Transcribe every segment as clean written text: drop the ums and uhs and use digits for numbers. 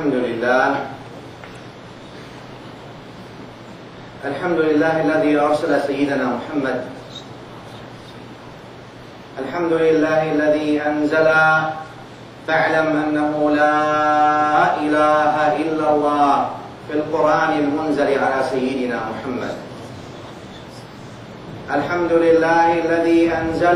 الحمد لله الذي أرسل سيدنا محمد. الحمد لله الذي أنزل فاعلم أنه لا إله إلا الله في القرآن المنزل على سيدنا محمد. الحمد لله الذي أنزل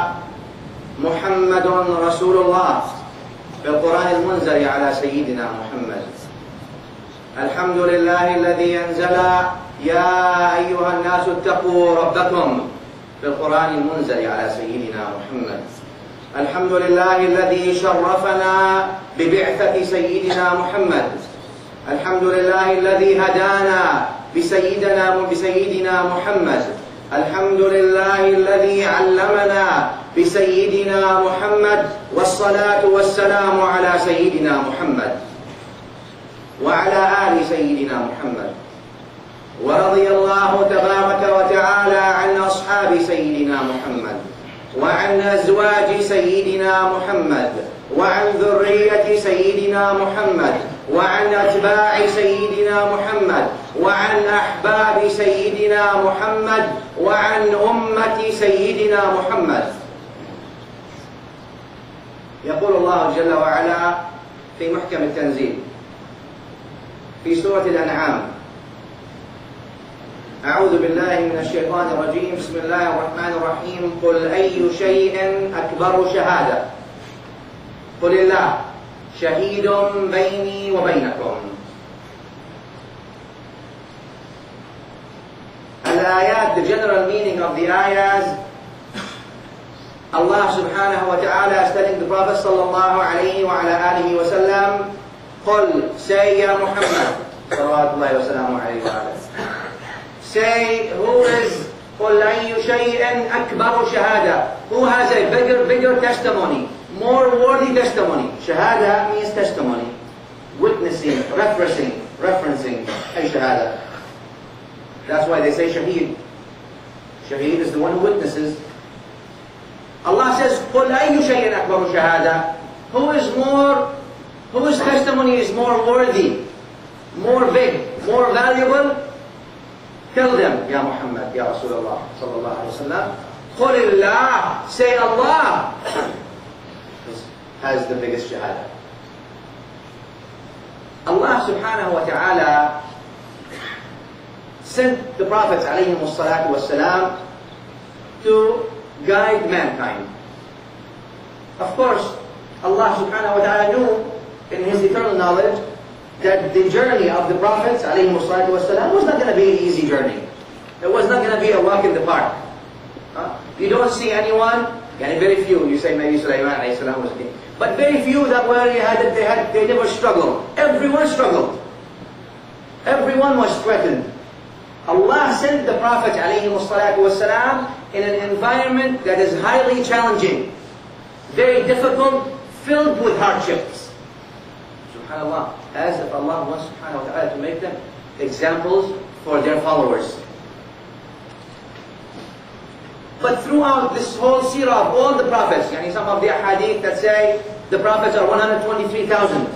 محمد رسول الله في القرآن المنزل على سيدنا محمد. الحمد لله الذي أنزل يا أيها الناس اتقوا ربكم في القرآن المنزل على سيدنا محمد. الحمد لله الذي شرفنا ببعثة سيدنا محمد. الحمد لله الذي هدانا بسيدنا محمد. الحمد لله الذي علمنا بسيدنا محمد، والصلاة والسلام على سيدنا محمد وعلى آل سيدنا محمد. ورضي الله تبارك وتعالى عن أصحاب سيدنا محمد، وعن أزواج سيدنا محمد، وعن ذرية سيدنا محمد، وعن أتباع سيدنا محمد، وعن أحباب سيدنا محمد، وعن أمة سيدنا محمد. يقول الله جل وعلا في محكم التنزيل في سورة الأنعام: أعوذ بالله من الشيطان الرجيم، بسم الله الرحمن الرحيم. قل أي شيء أكبر شهادة؟ قل الله شهيد بيني وبينكم. الآيات, the general meaning of the ayahs, Allah subhanahu wa ta'ala is telling the Prophet sallallahu alayhi wa ala alihi wa sallam, قل, say ya Muhammad sallallahu alayhi wa sallam, say who is قل أي شيء أكبر شهادة, who has a bigger testimony, more worthy testimony. Shahada means testimony, witnessing, referencing a shahada. That's why they say shaheed. Shaheed is the one who witnesses. Allah says, قُلْ أَيُّ شَيْءٍ أَكْبَرُ شَهَادَةٍ, whose testimony is more worthy, more big, more valuable? Tell them, Ya Muhammad, Ya Rasulullah sallallahu alayhi wa sallam, قُلِ اللَّهِ, say Allah has the biggest shahada. Allah subhanahu wa ta'ala sent the prophets alayhim salatu wassalam to guide mankind. Of course, Allah subhanahu wa ta'ala knew in His eternal knowledge that the journey of the prophets alayhim salatu wassalam was not going to be an easy journey. It was not going to be a walk in the park. You don't see anyone, and very few, you say maybe Sulaiman alayhi salam was a king, but very few that were they never struggled. Everyone struggled. Everyone was threatened. Allah sent the Prophet ﷺ in an environment that is highly challenging, very difficult, filled with hardships. SubhanAllah, as if Allah wants subhanahu wa ta'ala to make them examples for their followers. But throughout this whole seerah of all the prophets, some of the hadith that say the prophets are 123,000.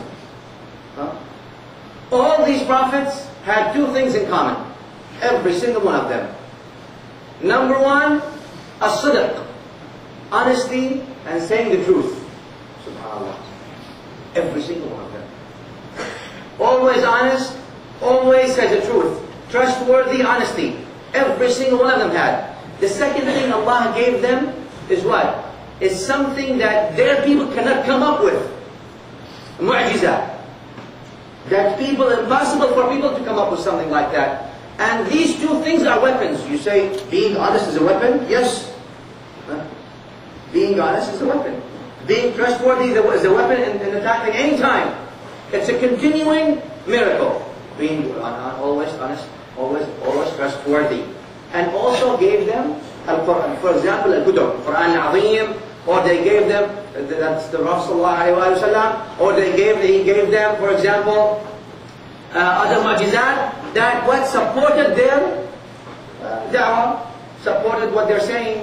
All these prophets had two things in common. Every single one of them. Number one, as-sidq, honesty and saying the truth. SubhanAllah. Every single one of them. Always honest, always says the truth. Trustworthy honesty. Every single one of them had. The second thing Allah gave them is what? Is something that their people cannot come up with. Mu'jizah. That impossible for people to come up with something like that. And these two things are weapons. You say, being honest is a weapon? Yes. Being honest is a weapon. Being trustworthy is a weapon in attacking any time. It's a continuing miracle. Being always honest, always trustworthy. And also gave them, for example, Al-Kutub, Quran Al-Azim, or they gave them, that's the Prophet ﷺ, or he gave them, for example, other mu'jizat, that what supported their da'wah, supported what they're saying.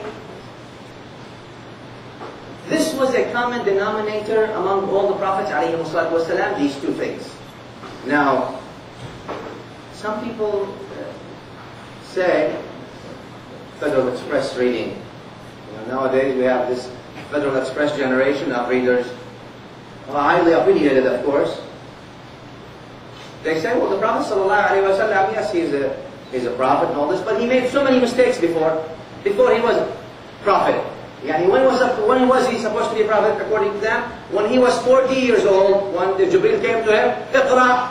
This was a common denominator among all the prophets, ﷺ, these two things. Now, some people say Federal Express reading. Nowadays we have this Federal Express generation of readers, highly opinionated, of course. They say, well, the Prophet ﷺ, yes, he's a prophet and all this, but he made so many mistakes before he was prophet. Yani when was he supposed to be a prophet according to them? When he was 40 years old, when Jibreel came to him, اقرأ,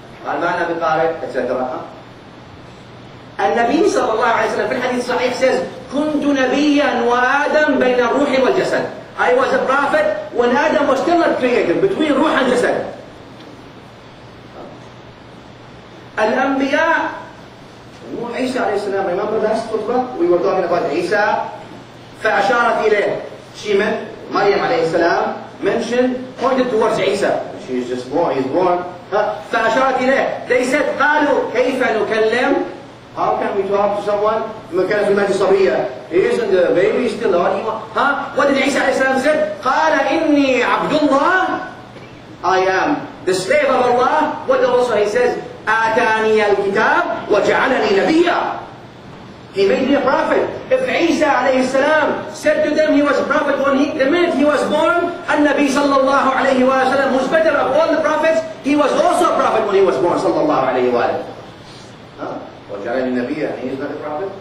etc. النبي صلى الله عليه وسلم في الحديث الصحيح says كنت نبيا وآدم بين الروح والجسد. I was a prophet when Adam was still not created, between روح and جسد. الأنبياء, عيسى عليه السلام, remember last khutbah we were talking about Isa, فأشارت إليه. She meant Maryam عليه السلام mentioned, pointed towards Isa. She's just born, he's born. فأشارت إليه. They said قالوا كيف نكلم? How can we talk to someone? كان في المهد صبية. He isn't a baby, he's still on. What did Isa عليه السلام say? قال إني عبد الله. I am the slave of Allah. What also he says? آتاني الكتاب وجعلني نبيا. He made me a prophet. If Isa عليه السلام said to them he was a prophet the minute he was born, النبي صلى الله عليه وسلم, who's better of all the prophets, he was also a prophet when he was born, صلى الله عليه وآله. وجعلني نبيا, and he is not a prophet?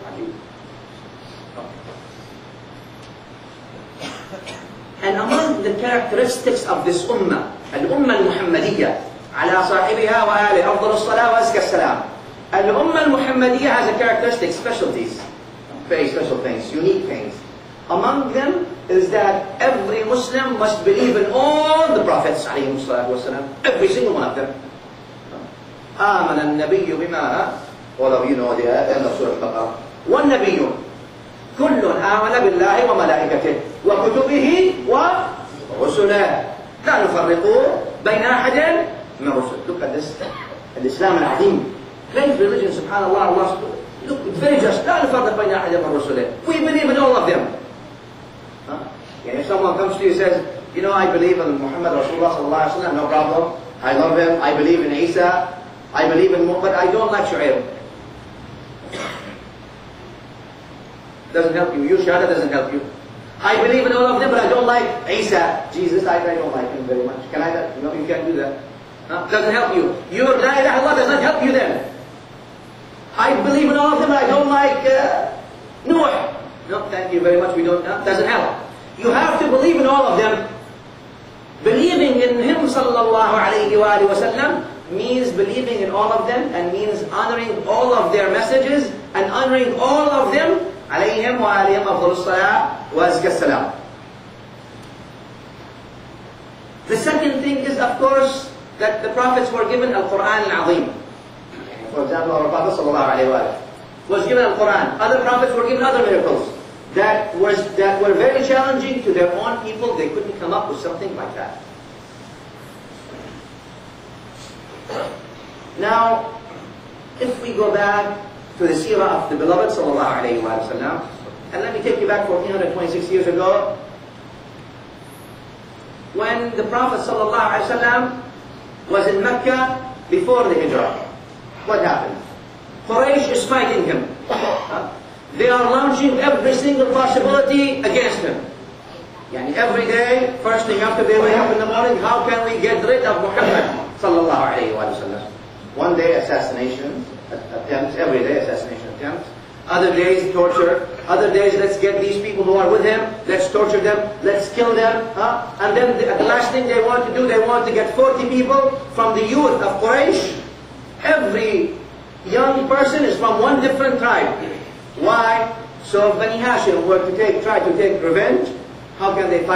And among the characteristics of this ummah, الأمة المحمدية, على صاحبها وآله أفضل الصلاة وأزكى السلام. الأمة المحمدية has a characteristic, specialties, very special things, unique things. Among them is that every Muslim must believe in all the prophets عليهم الصلاة والسلام, every single one of them. آمن النبي بما, all of you know the end of Surah Al-Baqarah. والنبي كل آمن بالله وملائكته وكتبه ورسله لا نفرق بين أحد من رسله. Look at this, الإسلام العظيم, great religion, subhanallah. Allah, look, it's very just. لا نفرق بين أحد من رسله. We believe in all of them. If someone comes to you and says, you know, I believe in Muhammad Rasulullah sallallahu alaihi wasallam, no problem. I love him. I believe in Isa. I believe in Muhammad. I don't like Shu'aib. Doesn't help you. Your shahada doesn't help you. I believe in all of them, but I don't like Isa, Jesus. I don't like him very much. Can I? No, you can't do that. Doesn't help you. Your La ilaha illallah does not help you then. I believe in all of them, but I don't like Noah. No, thank you very much. We don't. Doesn't help. You have to believe in all of them. Believing in him, sallallahu alayhi wa sallam, means believing in all of them, and means honoring all of their messages and honoring all of them. عليهم وعليهم أفضل الصلاة وأزكى السلام. The second thing is, of course, that the prophets were given Al-Quran Al-Azim. For example, our Prophet sallallahu alaihi wasallam was given Al-Quran. Other prophets were given other miracles that were very challenging to their own people. They couldn't come up with something like that. Now, if we go back to the seerah of the beloved sallallahu alayhi wa sallam, and let me take you back 1426 years ago, when the Prophet sallallahu alayhi wa sallam was in Mecca before the Hijrah. What happened? Quraysh is fighting him. They are launching every single possibility against him. Yani every day, first thing after they wake up in the morning, how can we get rid of Muhammad sallallahu alayhi wa sallam? One day assassination attempts, every day assassination attempts. Other days torture. Other days let's get these people who are with him, let's torture them, let's kill them. And then the last thing they want to do, they want to get 40 people from the youth of Quraysh. Every young person is from one different tribe. Why? So if Bani Hashim were to try to take revenge, how can they fight?